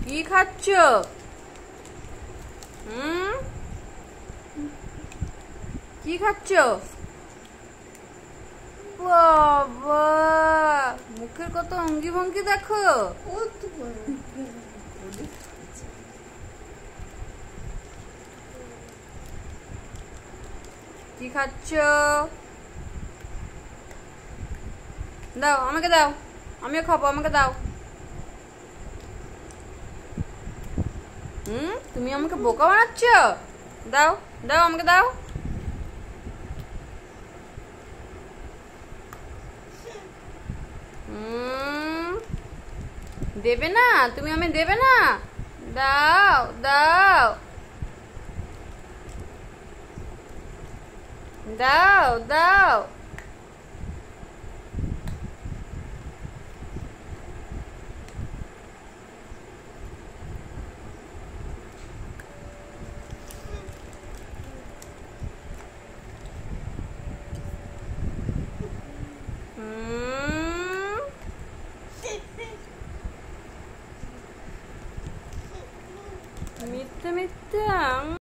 কি খাচ্ছ? কি খাচ্ছ? বাবা, মুখের কত অঙ্গি ভঙ্গি দেখো। কি খাচ্ছ? দাও, আমাকে দাও, আমিও খাবো, আমাকে দাও। তুমি আমাকে বোকা বানাচ্ছ। দাও দাও, আমাকে দাও। দেবে না? তুমি আমি দেবে না? দাও দাও দাও দাও। মিথ্যে মিথ্যে